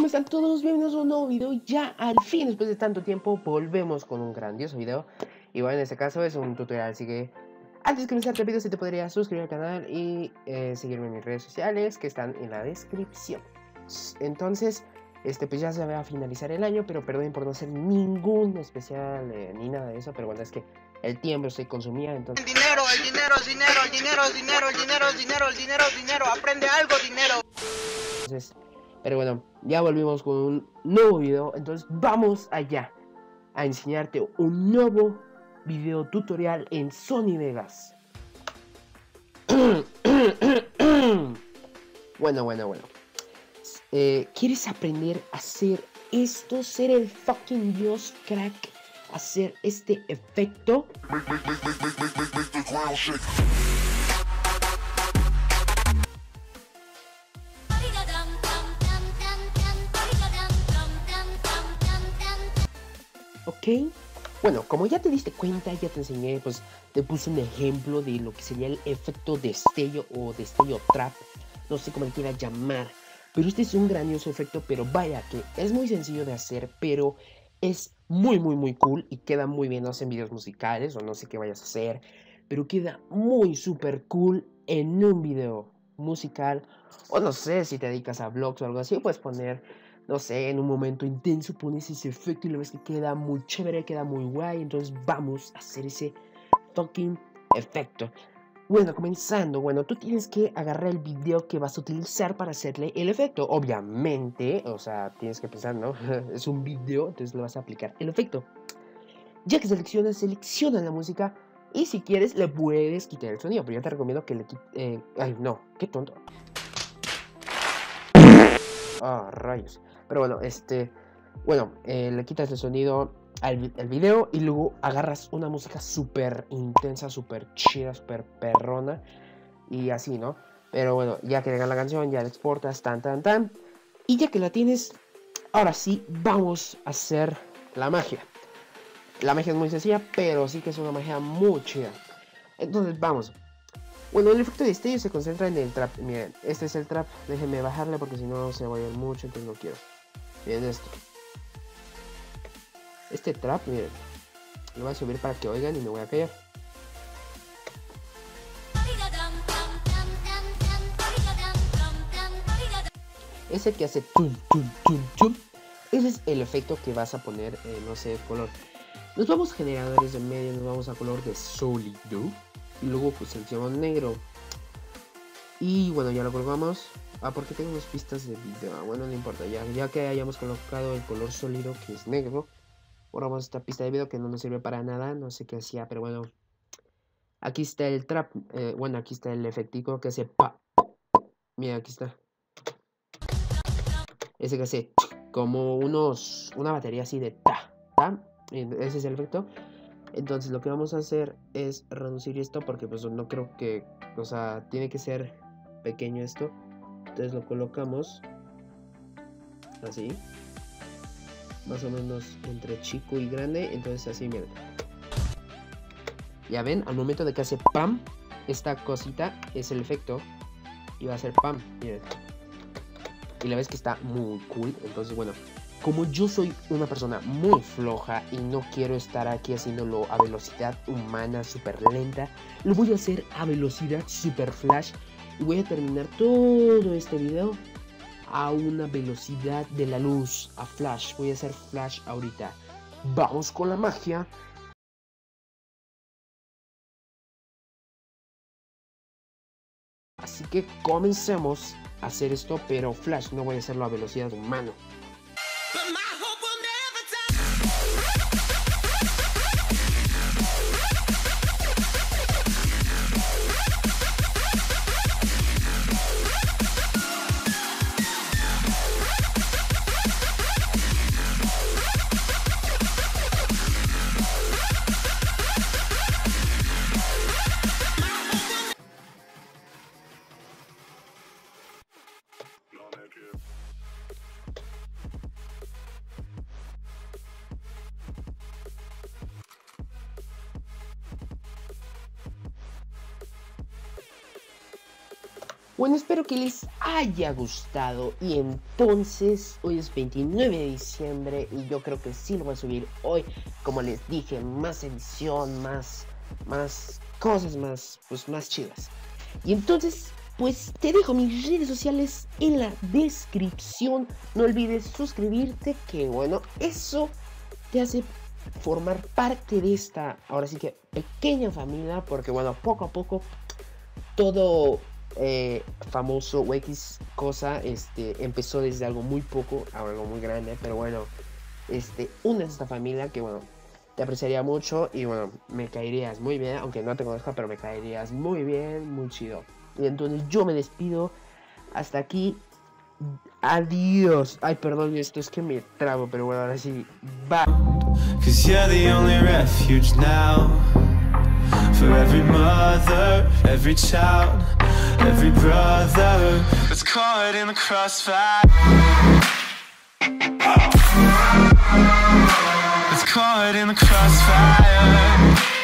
¿Cómo están todos? Bienvenidos a un nuevo video. Ya al fin, después de tanto tiempo, volvemos con un grandioso video. Y bueno, en este caso es un tutorial, así que antes de comenzar el video, si te podrías suscribir al canal y seguirme en mis redes sociales que están en la descripción. Entonces, pues ya se va a finalizar el año, pero perdonen por no hacer ningún especial ni nada de eso, pero bueno, es que el tiempo se consumía, entonces... El dinero, aprende algo, dinero. Entonces, pero bueno, ya volvimos con un nuevo video, entonces vamos allá a enseñarte un nuevo video tutorial en Sony Vegas. Bueno. ¿Quieres aprender a hacer esto? Ser el fucking dios crack, hacer este efecto. Ok, bueno, como ya te diste cuenta, ya te enseñé, pues te puse un ejemplo de lo que sería el efecto destello o destello trap, no sé cómo le quieras llamar, pero este es un grandioso efecto, pero vaya que es muy sencillo de hacer, pero es muy cool y queda muy bien, no sé, en videos musicales o no sé qué vayas a hacer, pero queda muy super cool en un video musical, o no sé, si te dedicas a vlogs o algo así, puedes poner, no sé, en un momento intenso pones ese efecto y lo ves que queda muy chévere, queda muy guay. Entonces vamos a hacer ese fucking efecto. Bueno, comenzando, bueno, tú tienes que agarrar el video que vas a utilizar para hacerle el efecto. Obviamente, o sea, tienes que pensar, ¿no? Es un video, entonces le vas a aplicar el efecto. Ya que selecciona la música. Y si quieres, le puedes quitar el sonido. Pero yo te recomiendo que le quites... ay, no, qué tonto. Ah, rayos. Pero bueno, le quitas el sonido al video y luego agarras una música súper intensa, súper chida, súper perrona y así, ¿no? Pero bueno, ya que tengas la canción, ya la exportas, tan. Y ya que la tienes, ahora sí, vamos a hacer la magia. La magia es muy sencilla, pero sí que es una magia muy chida. Entonces, vamos. Bueno, el efecto de destello se concentra en el trap. Miren, este es el trap. Déjenme bajarle porque si no se va a ir mucho, entonces no quiero. Miren esto. Este trap, miren. Lo voy a subir para que oigan y me voy a callar. Ese que hace tum. Ese es el efecto que vas a poner, no sé, color. Nos vamos a generadores de medio, nos vamos a color de sólido. Y luego pues seleccionamos negro. Y bueno, ya lo colgamos. Porque tengo unas pistas de video. Bueno, no importa, ya que hayamos colocado el color sólido, que es negro. Borramos esta pista de video que no nos sirve para nada. No sé qué hacía, pero bueno. Aquí está el trap. Bueno, aquí está el efectico que hace pa. Mira, aquí está. Ese que hace como una batería así de ta. Ese es el efecto. Entonces lo que vamos a hacer es reducir esto porque pues no creo que, o sea, tiene que ser pequeño esto. Entonces lo colocamos así, más o menos entre chico y grande. Entonces así, miren. Ya ven, al momento de que hace pam, esta cosita es el efecto y va a ser pam, miren. Y la ves que está muy cool. Entonces bueno, como yo soy una persona muy floja y no quiero estar aquí haciéndolo a velocidad humana súper lenta, lo voy a hacer a velocidad super flash y voy a terminar todo este video a una velocidad de la luz, a flash. Voy a hacer flash ahorita. Vamos con la magia. Así que comencemos a hacer esto, pero flash, no voy a hacerlo a velocidad humana. Bueno, espero que les haya gustado. Y entonces, hoy es 29 de diciembre y yo creo que sí lo voy a subir hoy. Como les dije, más edición, más cosas más chidas. Y entonces, pues te dejo mis redes sociales en la descripción. No olvides suscribirte, que bueno, eso te hace formar parte de esta, ahora sí que pequeña familia, porque bueno, poco a poco todo famoso o X cosa empezó desde algo muy poco a algo muy grande, pero bueno, una de esta familia que bueno, te apreciaría mucho y bueno, me caerías muy bien, aunque no te conozca, pero me caerías muy bien, muy chido. Y entonces yo me despido, hasta aquí, adiós. Ay, perdón, esto es que me trabo, pero bueno, ahora sí, bye. 'Cause you're the only refuge now, for every mother, every child, every brother that's caught in the crossfire, that's caught in the crossfire.